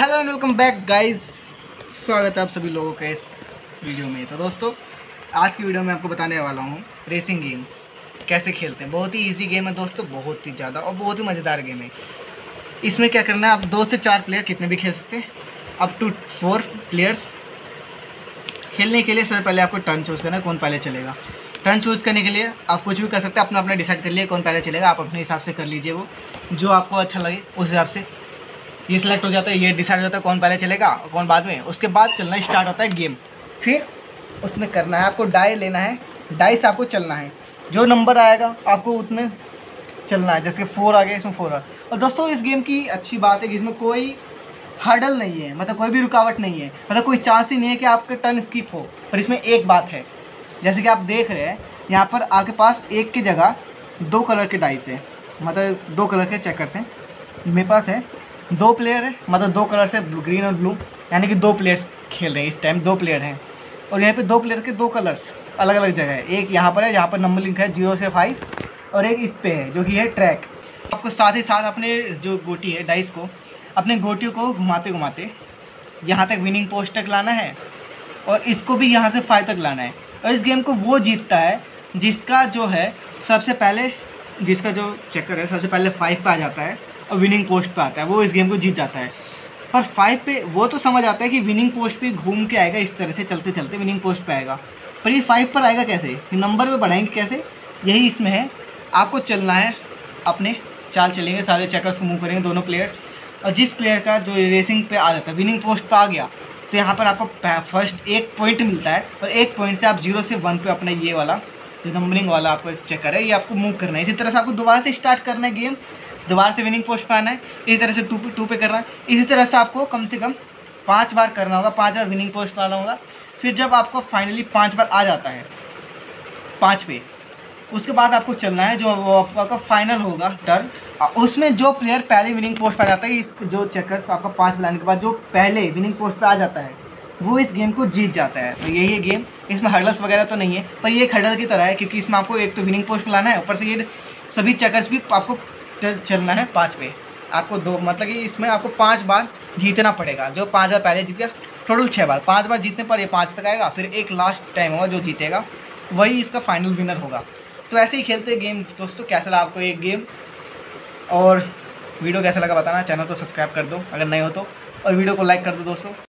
Hello and welcome back guys. स्वागत है आप सभी लोगों का इस वीडियो में। तो दोस्तों आज की वीडियो में आपको बताने वाला हूँ रेसिंग गेम कैसे खेलते हैं। बहुत ही इजी गेम है दोस्तों, बहुत ही ज़्यादा और बहुत ही मज़ेदार गेम है। इसमें क्या करना है, आप 2 से 4 प्लेयर कितने भी खेल सकते हैं, अप टू 4 प्लेयर्स। खेलने के लिए सबसे पहले आपको टर्न चूज़ करना है, कौन पहले चलेगा। टर्न चूज़ करने के लिए आप कुछ भी कर सकते हैं, अपना अपना डिसाइड कर लिए कौन पहले चलेगा। आप अपने हिसाब से कर लीजिए, वो जो आपको अच्छा लगे उस हिसाब से ये सिलेक्ट हो जाता है, ये डिसाइड हो जाता है कौन पहले चलेगा और कौन बाद में। उसके बाद चलना स्टार्ट होता है गेम। फिर उसमें करना है आपको डाई लेना है, डाई से आपको चलना है, जो नंबर आएगा आपको उतने चलना है। जैसे 4 आ गया, इसमें 4 आ। और दोस्तों इस गेम की अच्छी बात है कि इसमें कोई हर्डल नहीं है, मतलब कोई भी रुकावट नहीं है, मतलब कोई चांस ही नहीं है कि आपका टर्न स्किप हो। पर इसमें एक बात है, जैसे कि आप देख रहे हैं यहाँ पर आपके पास एक की जगह 2 कलर के डाइस है, मतलब 2 कलर के चेकर्स हैं। मेरे पास है 2 प्लेयर है, मतलब 2 कलर से ग्रीन और ब्लू, यानी कि 2 प्लेयर्स खेल रहे हैं इस टाइम। 2 प्लेयर हैं और यहाँ पे 2 प्लेयर के 2 कलर्स अलग अलग जगह है। एक यहाँ पर है, यहाँ पर नंबर लिखा है 0 से 5, और एक इस पे है जो कि है ट्रैक। आपको साथ ही साथ अपने जो गोटी है डाइस को, अपने गोटियों को घुमाते घुमाते यहाँ तक विनिंग पोस्ट तक लाना है, और इसको भी यहाँ से 5 तक लाना है। और इस गेम को वो जीतता है जिसका जो है सबसे पहले, जिसका जो चक्कर है सबसे पहले 5 पे आ जाता है और विनिंग पोस्ट पे आता है, वो इस गेम को जीत जाता है। पर 5 पे वो तो समझ आता है कि विनिंग पोस्ट पे घूम के आएगा, इस तरह से चलते चलते विनिंग पोस्ट पे आएगा। पर ये 5 पर आएगा कैसे, नंबर पे बढ़ाएंगे कैसे, यही इसमें है। आपको चलना है, अपने चाल चलेंगे, सारे चेकर्स को मूव करेंगे दोनों प्लेयर्स, और जिस प्लेयर का जो रेसिंग पे आ जाता है, विनिंग पोस्ट पे आ गया, तो यहाँ पर आपको फर्स्ट 1 पॉइंट मिलता है, और 1 पॉइंट से आप 0 से 1 पे अपना ये वाला जो नंबरिंग वाला आपको चेकर है ये आपको मूव करना है। इसी तरह से आपको दोबारा से स्टार्ट करना है गेम, दोबारा से विनिंग पोस्ट पे आना है, इसी तरह से 2 पे करना है। इसी तरह से आपको कम से कम 5 बार करना होगा, 5 बार विनिंग पोस्ट लाना होगा। फिर जब आपको फाइनली 5 बार आ जाता है 5 पे, उसके बाद आपको चलना है, जो वो आपका फाइनल होगा टर्न, उसमें जो प्लेयर पहले विनिंग पोस्ट पे आ जाता है, इस जो चेकर्स आपका 5 लाने के बाद जो पहले विनिंग पोस्ट पे आ जाता है वो इस गेम को जीत जाता है। तो यही है गेम। इसमें हर्डल्स वगैरह तो नहीं है, पर ये एक हर्डल की तरह है, क्योंकि इसमें आपको एक तो विनिंग पोस्ट पे लाना है, ऊपर से ये सभी चेकर्स भी आपको चलना है 5 पे। आपको 2, मतलब कि इसमें आपको 5 बार जीतना पड़ेगा। जो 5 बार पहले जीत गया, टोटल 6 बार, 5 बार जीतने पर ये 5 तक आएगा। फिर एक लास्ट टाइम होगा, जो जीतेगा वही इसका फाइनल विनर होगा। तो ऐसे ही खेलते हैं गेम दोस्तों। कैसा लगा आपको एक गेम, और वीडियो कैसा लगा बताना। चैनल को सब्सक्राइब कर दो अगर नहीं हो तो, और वीडियो को लाइक कर दो दोस्तों।